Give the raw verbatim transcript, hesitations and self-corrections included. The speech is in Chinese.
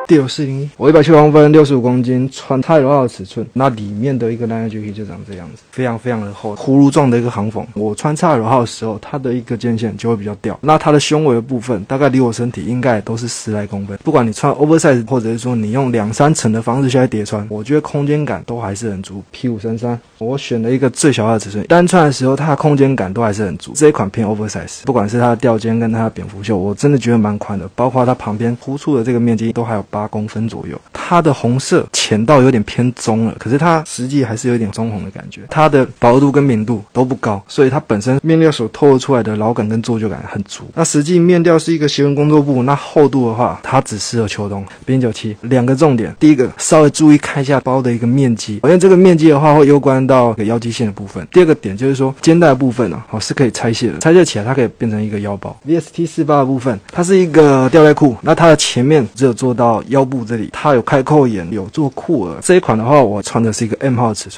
第六四零一，我一百七十公分，六十五公斤，穿 X L 号的尺寸，那里面的一个蓝牙 G K 就长这样子，非常非常的厚，葫芦状的一个行缝。我穿 X L 号的时候，它的一个肩线就会比较掉，那它的胸围的部分大概离我身体应该也都是十来公分。不管你穿 oversize 或者是说你用两三层的方式下来叠穿，我觉得空间感都还是很足。P 五三三，我选了一个最小号的尺寸，单穿的时候它的空间感都还是很足。这一款偏 oversize， 不管是它的吊肩跟它的蝙蝠袖，我真的觉得蛮宽的，包括它旁边突出的这个面积都还有八公分左右。它的红色浅到有点偏棕了，可是它实际还是有点棕红的感觉。它的饱和度跟明度都不高，所以它本身面料所透露出来的老感跟做旧感很足。那实际面料是一个斜纹工作布，那厚度的话，它只适合秋冬。B N 九七两个重点，第一个稍微注意看一下包的一个面积，因为这个面积的话会攸关到腰肌线的部分。第二个点就是说肩带的部分啊，好是可以拆卸的，拆卸起来它可以变成一个腰包。V S T 四十八的部分，它是一个吊带裤，那它的前面只有做到腰部这里，它有开扣眼，有做裤耳。这一款的话，我穿的是一个 M 号的尺寸。